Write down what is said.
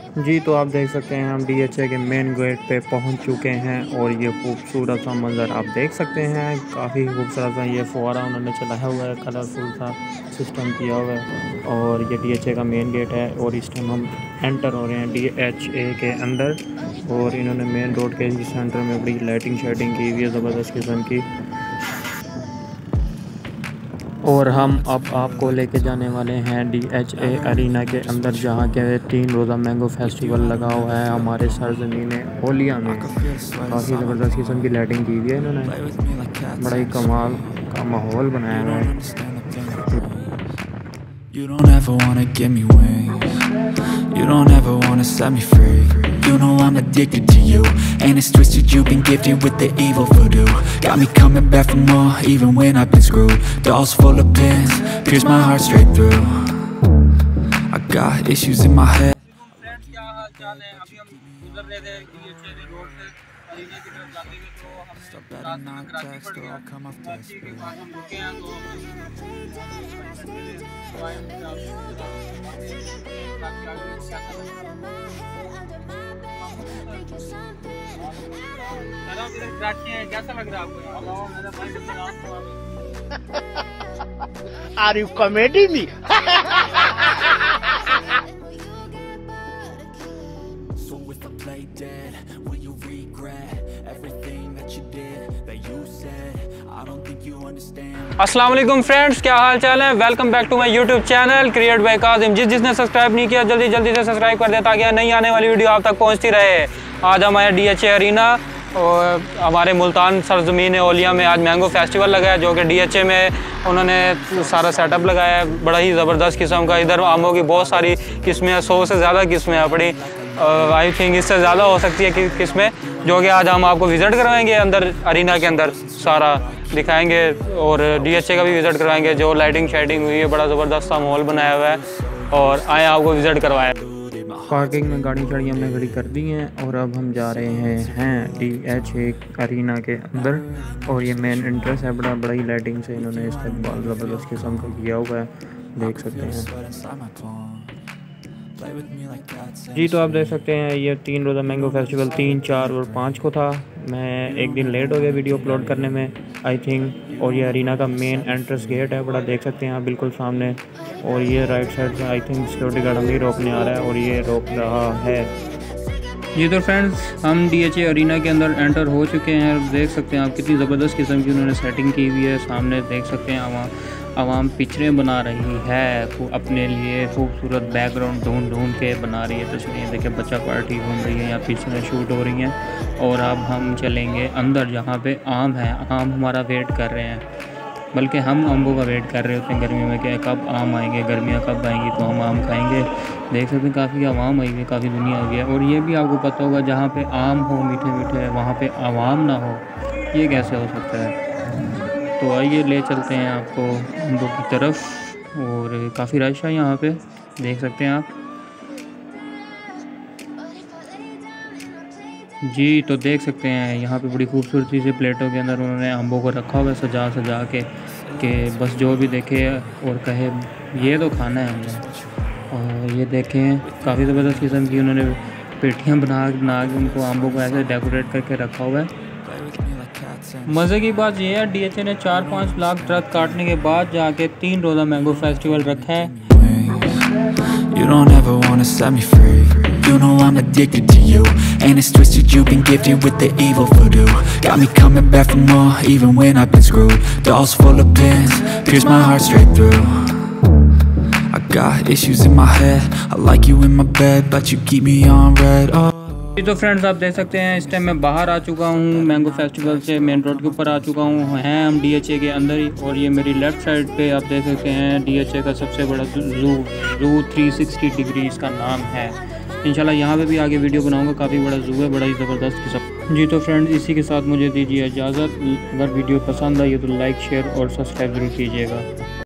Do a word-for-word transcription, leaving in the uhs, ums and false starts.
जी तो आप देख सकते हैं हम डीएचए के मेन गेट पे पहुंच चुके हैं और ये खूबसूरत सा मंज़र आप देख सकते हैं। काफ़ी खूबसूरत सा ये फुवारा उन्होंने चलाया हुआ है, कलरफुल सा सिस्टम किया हुआ है और ये डीएचए का मेन गेट है और इस टाइम हम एंटर हो रहे हैं डीएचए के अंदर। और इन्होंने मेन रोड के सेंटर में बड़ी लाइटिंग शाइटिंग की हुई है ज़बरदस्त किस्म की। और हम अब आपको लेके जाने वाले हैं डीएचए अरीना के अंदर, जहाँ के तीन रोज़ा मैंगो फेस्टिवल लगा हुआ है हमारे सरजमीन ओलिया में। काफ़ी ज़बरदस्त किस्म की लाइटिंग की हुई है इन्होंने, बड़ा ही कमाल का माहौल बनाया हुआ है। You don't ever wanna give me wings. You don't ever wanna set me free. You know I'm addicted to you, and it's twisted. You've been gifted with the evil voodoo. Got me coming back for more, even when I've been screwed. Dolls full of pins, pierce my heart straight through. I got issues in my head. क्या हाल चाल है? अभी हम गुजर रहे थे DHA के रोड से अरीना की तरफ जाते हुए, तो हमें रास्ते में कराची पड़ गया। कराची के बाद हम रुके हैं तो कराची है, कैसा लग रहा है आपको? मेरा भाई आर यू कॉमेडी मी? अस्सलाम वालेकुम फ्रेंड्स, क्या हाल चाल है? Welcome back to my YouTube channel create by Kazim. जिस जिसने सब्सक्राइब नहीं किया जल्दी जल्दी से सब्सक्राइब कर दे ताकि नई आने वाली वीडियो आप तक पहुंचती रहे। आज हमारे डीएचए अरीना और हमारे मुल्तान सरजमीन ओलिया में आज मैंगो फेस्टिवल लगा है, जो कि डीएचए में उन्होंने सारा सेटअप लगाया है। बड़ा ही ज़बरदस्त किस्म का, इधर आमों की बहुत सारी किस्में हैं, सौ से ज़्यादा किस्में हैं अपनी। आई थिंक इससे ज़्यादा हो सकती है कि किस्में, जो कि आज हम आपको विज़िट करवाएंगे अंदर अरीना के अंदर, सारा दिखाएंगे और डीएचए का भी विज़िट करवाएंगे। जो लाइटिंग शाइटिंग हुई है, बड़ा ज़बरदस्त सा माहौल बनाया हुआ है और आए आपको विज़िट करवाएं। पार्किंग में गाड़ी शाड़ी हमने खड़ी कर दी हैं और अब हम जा रहे हैं हैं डीएचए अरीना के अंदर। और ये मेन एंट्रेंस है, बड़ा बड़ा ही लाइटिंग से इन्होंने इसका बहुत ज़बरदस्त किस्म का किया हुआ है, देख सकते हैं जी। तो आप देख सकते हैं ये तीन रोज़ा मैंगो फेस्टिवल तीन चार और पाँच को था। मैं एक दिन लेट हो गया वीडियो अपलोड करने में आई थिंक। और ये अरीना का मेन एंट्रेंस गेट है, बड़ा देख सकते हैं आप बिल्कुल सामने। और ये राइट साइड से आई थिंक सिक्योरिटी गार्ड हमें रोकने आ रहा है और ये रोक रहा है। जी तो फ्रेंड्स, हम डीएचए अरीना के अंदर एंटर हो चुके हैं। देख सकते हैं आप कितनी ज़बरदस्त किस्म की उन्होंने सेटिंग की हुई है। सामने देख सकते हैं आवाम आवाम पिक्चरें बना रही है अपने लिए, खूबसूरत बैकग्राउंड ढूंढ ढूंढ के बना रही है तस्वीरें। देखिए बच्चा पार्टी घूम रही है, यहाँ पिक्चरें शूट हो रही हैं। और अब हम चलेंगे अंदर जहाँ पे आम है, आम हमारा वेट कर रहे हैं, बल्कि हम आमों का वेट कर रहे होते हैं गर्मी में कि कब आम आएंगे, गर्मियाँ कब आएंगी तो हम आम खाएंगे। देख सकते हैं काफ़ी आवाम आई हुई है, काफ़ी दुनिया आई है। और ये भी आपको पता होगा, जहाँ पे आम हो मीठे मीठे वहाँ पे आवाम ना हो, ये कैसे हो सकता है? तो आइए ले चलते हैं आपको आमों की तरफ। और काफ़ी रश है यहाँ पे, देख सकते हैं आप जी। तो देख सकते हैं यहाँ पे बड़ी खूबसूरती से प्लेटों के अंदर उन्होंने आम्बों को रखा हुआ है सजा सजा के, कि बस जो भी देखे और कहे ये तो खाना है हमने। और ये देखें काफ़ी ज़बरदस्त किस्म की उन्होंने पेटियाँ बना बना के उनको आम्बों को ऐसे डेकोरेट करके रखा हुआ है। मज़े की बात यह है, डीएचए ने चार पाँच लाख ट्रक काटने के बाद जाके तीन रोज़ा मैंगो फेस्टिवल रखा है। You don't ever wanna set me free. You know I'm addicted to you, and it's twisted. You've been gifted with the evil voodoo. Got me coming back for more, even when I've been screwed. Dolls full of pins, pierce my heart straight through. I got issues in my head. I like you in my bed, but you keep me on red. Oh. तो friends आप देख सकते हैं इस time मैं बाहर आ चुका हूँ मैंगो फेस्टिवल से, मेन रोड के ऊपर आ चुका हूँ। हैं हम डीएचए के अंदर ही। और ये मेरी लेफ़्ट साइड पे आप देख सकते हैं डीएचए का सबसे बड़ा जू जू थ्री सिक्सटी डिग्री इसका नाम है। इंशाल्लाह यहाँ पे भी आगे वीडियो बनाऊँगा, काफ़ी बड़ा जू है, बड़ा ही ज़बरदस्त किस्म। जी तो फ्रेंड्स, इसी के साथ मुझे दीजिए इजाज़त। अगर वीडियो पसंद आई तो लाइक शेयर और सब्सक्राइब ज़रूर कीजिएगा।